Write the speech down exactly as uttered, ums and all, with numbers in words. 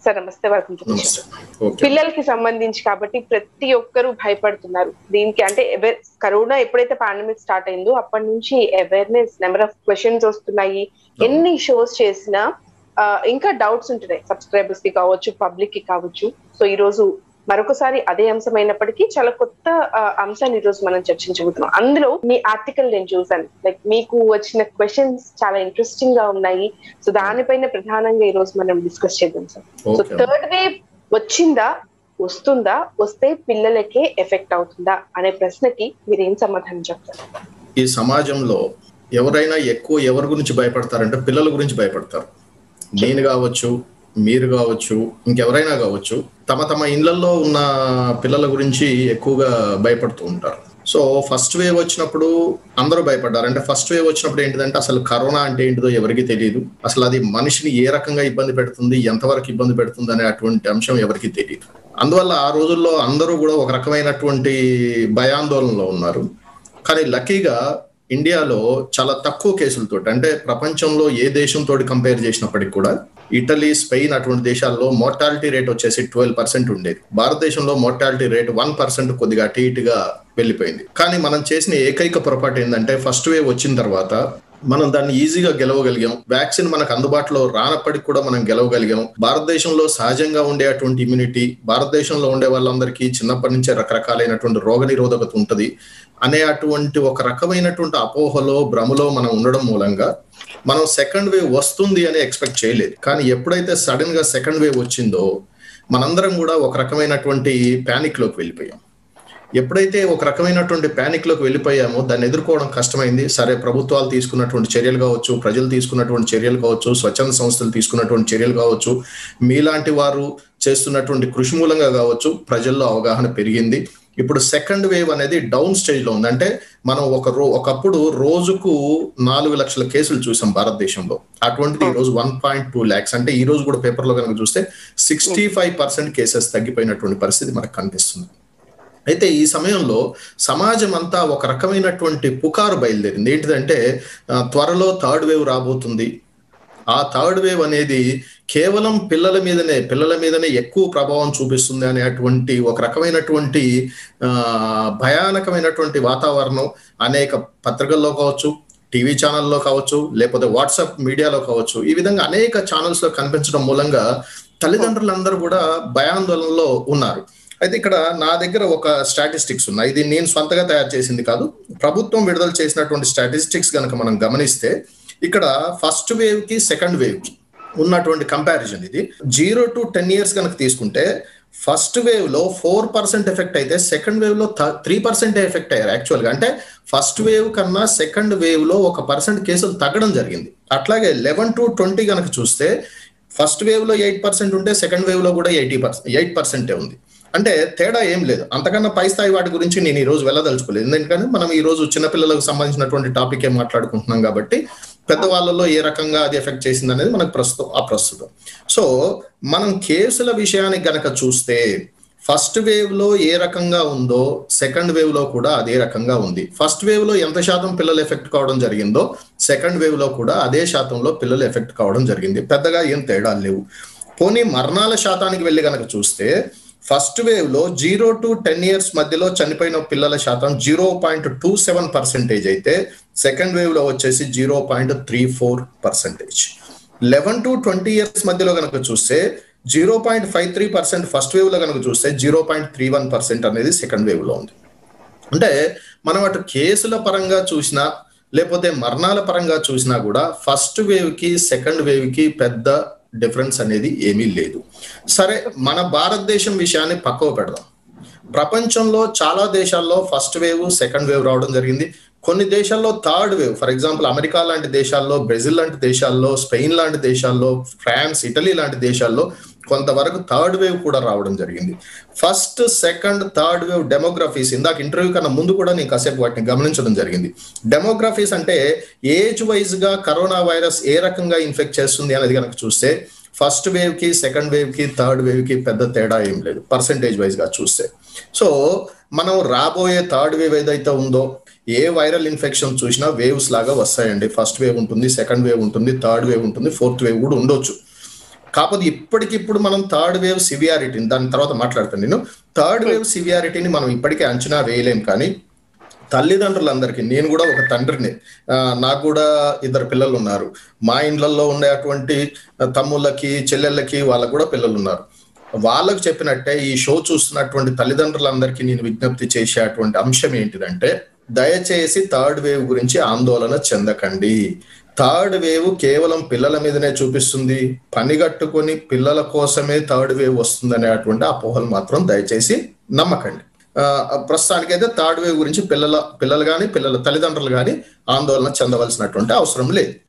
Sir నమస్తే. Welcome to పిల్లలకి సంబంధించి కాబట్టి ప్రతి ఒక్కరు భయపడుతున్నారు దీనికి. అంటే కరోనా ఎప్పుడైతే పాండమిక్ స్టార్ట్ అయిందో అప్పటి నుంచి అవేర్నెస్, నెంబర్ ఆఫ్ క్వశ్చన్స్ వస్తున్నాయి. ఎన్ని షోస్ చేసినా ఇంకా డౌట్స్ ఉంటున్నాయి, సబ్స్క్రైబర్స్ కి కావచ్చు, పబ్లిక్ కి కావచ్చు. సో ఈ రోజు మరొకసారి అదే అంశం అయినప్పటికీ చాలా కొత్త అంశాన్ని ఈ రోజు మనం చర్చించబోతున్నాం. అందులో మీ ఆర్టికల్ నేను చూసాను, లైక్ మీకు వచ్చిన క్వశ్చన్స్ చాలా ఇంట్రెస్టింగ్ గా ఉన్నాయి. సో దానిపైన ప్రధానంగా ఈ రోజు మనం డిస్కస్ చేద్దాం సార్. సో థర్డ్ వేవ్ వచ్చిందా, వస్తుందా, వస్తే పిల్లలకే ఎఫెక్ట్ అవుతుందా అనే ప్రశ్నకి మీరు ఏం సమాధానం చెప్తారు? ఈ సమాజంలో ఎవరైనా ఎక్కువ ఎవరి గురించి భయపడతారంటే పిల్లల గురించి భయపడతారు. నేను కావచ్చు, మీరు కావచ్చు, ఇంకెవరైనా కావచ్చు, తమ తమ ఇళ్లలో ఉన్న పిల్లల గురించి ఎక్కువగా భయపడుతూ ఉంటారు. సో ఫస్ట్ వేవ్ వచ్చినప్పుడు అందరూ భయపడ్డారు. అంటే ఫస్ట్ వేవ్ వచ్చినప్పుడు ఏంటిదంటే అసలు కరోనా అంటే ఏంటిదో ఎవరికి తెలియదు, అసలు అది మనిషిని ఏ రకంగా ఇబ్బంది పెడుతుంది, ఎంతవరకు ఇబ్బంది పెడుతుంది అనే అటువంటి అంశం ఎవరికి తెలియదు. అందువల్ల ఆ రోజుల్లో అందరూ కూడా ఒక రకమైనటువంటి భయాందోళనలో ఉన్నారు. కానీ లక్కీగా ఇండియాలో చాలా తక్కువ కేసులతో, అంటే ప్రపంచంలో ఏ దేశంతో కంపేర్ చేసినప్పటికీ కూడా ఇటలీ, స్పెయిన్ అటువంటి దేశాల్లో మోర్టాలిటీ రేట్ వచ్చేసి ట్వెల్వ్ పర్సెంట్ ఉండేది. భారతదేశంలో మోర్టాలిటీ రేట్ వన్ పర్సెంట్ కొద్దిగా అటు ఇటుగా వెళ్ళిపోయింది. కానీ మనం చేసిన ఏకైక పొరపాటు ఏంటంటే ఫస్ట్ వేవ్ వచ్చిన తర్వాత మనం దాన్ని ఈజీగా గెలవగలిగాం. వ్యాక్సిన్ మనకు అందుబాటులో రానప్పటికి కూడా మనం గెలవగలిగాం. భారతదేశంలో సహజంగా ఉండే అటువంటి ఇమ్యూనిటీ, భారతదేశంలో ఉండే వాళ్ళందరికీ చిన్నప్పటి నుంచే రకరకాలైనటువంటి రోగ నిరోధకత ఉంటుంది అనే అటువంటి ఒక రకమైనటువంటి అపోహలో, భ్రమలో మనం ఉండడం మూలంగా మనం సెకండ్ వేవ్ వస్తుంది అని ఎక్స్పెక్ట్ చేయలేదు. కానీ ఎప్పుడైతే సడన్ గా సెకండ్ వేవ్ వచ్చిందో మనందరం కూడా ఒక రకమైనటువంటి ప్యానిక్ లోకి వెళ్ళిపోయాం. ఎప్పుడైతే ఒక రకమైనటువంటి ప్యానిక్ లోకి వెళ్ళిపోయామో దాన్ని ఎదుర్కోవడం కష్టమైంది. సరే, ప్రభుత్వాలు తీసుకున్నటువంటి చర్యలు కావచ్చు, ప్రజలు తీసుకున్నటువంటి చర్యలు కావచ్చు, స్వచ్ఛంద సంస్థలు తీసుకున్నటువంటి చర్యలు కావచ్చు, మీలాంటి వారు చేస్తున్నటువంటి కృషి మూలంగా కావచ్చు, ప్రజల్లో అవగాహన పెరిగింది. ఇప్పుడు సెకండ్ వేవ్ అనేది డౌన్ స్టేజ్ లో ఉంది. అంటే మనం ఒక రో ఒకప్పుడు రోజుకు నాలుగు లక్షల కేసులు చూసాం భారతదేశంలో. అటువంటిది ఈ రోజు వన్ పాయింట్ టూ ల్యాక్స్. అంటే ఈ రోజు కూడా పేపర్లో కనుక చూస్తే సిక్స్టీ ఫైవ్ పర్సెంట్ కేసెస్ తగ్గిపోయినటువంటి పరిస్థితి మనకు కనిపిస్తుంది. అయితే ఈ సమయంలో సమాజం అంతా ఒక రకమైనటువంటి పుకారు బయలుదేరింది. ఏంటిదంటే త్వరలో థర్డ్ వేవ్ రాబోతుంది, ఆ థర్డ్ వేవ్ అనేది కేవలం పిల్లల మీదనే పిల్లల మీదనే ఎక్కువ ప్రభావం చూపిస్తుంది అనేటువంటి ఒక రకమైనటువంటి ఆ భయానకమైనటువంటి వాతావరణం అనేక పత్రికల్లో కావచ్చు, టీవీ ఛానల్లో కావచ్చు, లేకపోతే వాట్సాప్ మీడియాలో కావచ్చు, ఈ విధంగా అనేక ఛానల్స్ లో కనిపించడం మూలంగా తల్లిదండ్రులందరూ కూడా భయాందోళనలో ఉన్నారు. అయితే ఇక్కడ నా దగ్గర ఒక స్టాటిస్టిక్స్ ఉన్నాయి. ఇది నేను స్వంతగా తయారు చేసింది కాదు, ప్రభుత్వం విడుదల చేసినటువంటి స్టాటిస్టిక్స్ కనుక మనం గమనిస్తే ఇక్కడ ఫస్ట్ వేవ్ కి సెకండ్ వేవ్ కి ఉన్నటువంటి కంపారిజన్ ఇది. జీరో టు టెన్ ఇయర్స్ కనుక తీసుకుంటే ఫస్ట్ వేవ్ లో ఫోర్ పర్సెంట్ ఎఫెక్ట్ అయితే సెకండ్ వేవ్ లో త్రీ పర్సెంట్ ఎఫెక్ట్ అయ్యారు యాక్చువల్ గా. అంటే ఫస్ట్ వేవ్ కన్నా సెకండ్ వేవ్ లో ఒక పర్సెంట్ కేసులు తగ్గడం జరిగింది. అట్లాగే లెవెన్ టు ట్వంటీ కనుక చూస్తే ఫస్ట్ వేవ్ లో ఎయిట్ పర్సెంట్ ఉంటే సెకండ్ వేవ్ లో కూడా ఎయిటీ పర్సెంట్ ఎయిట్ పర్సెంటే ఉంది. అంటే తేడా ఏం లేదు. అంతకన్నా పై స్థాయి వాటి గురించి నేను ఈ రోజు వెళ్ళదలుచుకోలేదు, ఎందుకంటే మనం ఈ రోజు చిన్నపిల్లలకు సంబంధించినటువంటి టాపిక్ ఏం మాట్లాడుకుంటున్నాం కాబట్టి పెద్దవాళ్ళలో ఏ రకంగా అది ఎఫెక్ట్ చేసింది అనేది మనకు ప్రస్తుతం అప్రస్తుతం. సో మనం కేసుల విషయానికి గనక చూస్తే ఫస్ట్ వేవ్ లో ఏ రకంగా ఉందో సెకండ్ వేవ్ లో కూడా అదే రకంగా ఉంది. ఫస్ట్ వేవ్ లో ఎంత శాతం పిల్లలు ఎఫెక్ట్ కావడం జరిగిందో సెకండ్ వేవ్ లో కూడా అదే శాతంలో పిల్లలు ఎఫెక్ట్ కావడం జరిగింది. పెద్దగా ఏం తేడాలు లేవు. పోనీ మరణాల శాతానికి వెళ్ళి గనక చూస్తే ఫస్ట్ వేవ్ లో జీరో టు టెన్ ఇయర్స్ మధ్యలో చనిపోయిన పిల్లల శాతం zero point two seven percentage అయితే సెకండ్ వేవ్ లో వచ్చేసి zero point three four percentage. Eleven to twenty years మధ్యలో కనుక చూస్తే zero point five three percent first wave లో కనుక చూస్తే zero point three one percent అనేది సెకండ్ వేవ్ లో ఉంది. అంటే మనం అటు కేసుల పరంగా చూసినా లేకపోతే మరణాల పరంగా చూసినా కూడా ఫస్ట్ వేవ్ కి సెకండ్ వేవ్ కి పెద్ద డిఫరెన్స్ అనేది ఏమీ లేదు. సరే, మన భారతదేశం విషయాన్ని పక్కకు పెడదాం. ప్రపంచంలో చాలా దేశాల్లో ఫస్ట్ వేవ్ సెకండ్ వేవ్ రావడం జరిగింది. కొన్ని దేశాల్లో third wave, for example America లాంటి దేశాల్లో, బ్రెజిల్ లాంటి దేశాల్లో, స్పెయిన్ లాంటి దేశాల్లో, ఫ్రాన్స్, ఇటలీ లాంటి దేశాల్లో కొంతవరకు థర్డ్ వేవ్ కూడా రావడం జరిగింది. First, second, third wave demographics ఇందాక ఇంటర్వ్యూ కన్నా ముందు కూడా నేను కాసేపు వాటిని గమనించడం జరిగింది. డెమోగ్రఫీస్ అంటే ఏజ్ వైజ్ గా కరోనా వైరస్ ఏ రకంగా ఇన్ఫెక్ట్ చేస్తుంది అనేది కనుక చూస్తే ఫస్ట్ వేవ్ కి సెకండ్ వేవ్ కి థర్డ్ వేవ్ కి పెద్ద తేడా ఏం లేదు పర్సెంటేజ్ వైజ్ గా చూస్తే. సో మనం రాబోయే థర్డ్ వేవ్ ఏదైతే ఉందో ఏ వైరల్ ఇన్ఫెక్షన్ చూసినా వేవ్స్ లాగా వస్తాయండి. ఫస్ట్ వేవ్ ఉంటుంది, సెకండ్ వేవ్ ఉంటుంది, థర్డ్ వేవ్ ఉంటుంది, ఫోర్త్ వేవ్ కూడా ఉండొచ్చు. కాకపోతే ఇప్పటికిప్పుడు మనం థర్డ్ వేవ్ సివియారిటీని, దాని తర్వాత మాట్లాడతాను నేను, థర్డ్ వేవ్ సివియారిటీని మనం ఇప్పటికే అంచనా వేయలేం. కానీ తల్లిదండ్రులందరికీ, నేను కూడా ఒక తండ్రిని, నాకు కూడా ఇద్దరు పిల్లలు ఉన్నారు, మా ఇండ్లలో ఉండేటువంటి తమ్ముళ్ళకి చెల్లెళ్ళకి వాళ్ళకు కూడా పిల్లలు ఉన్నారు. వాళ్ళకు చెప్పినట్టే ఈ షో చూస్తున్నటువంటి తల్లిదండ్రులందరికీ నేను విజ్ఞప్తి చేసేటువంటి అంశం ఏంటిదంటే, దయచేసి థర్డ్ వేవ్ గురించి ఆందోళన చెందకండి. థర్డ్ వేవ్ కేవలం పిల్లల మీదనే చూపిస్తుంది, పనిగట్టుకొని పిల్లల కోసమే థర్డ్ వేవ్ వస్తుంది అనేటువంటి అపోహలు మాత్రం దయచేసి నమ్మకండి. ప్రస్తుతానికైతే థర్డ్ వేవ్ గురించి పిల్లల పిల్లలు కానీ పిల్లల తల్లిదండ్రులు కానీ ఆందోళన చెందవలసినటువంటి అవసరం లేదు.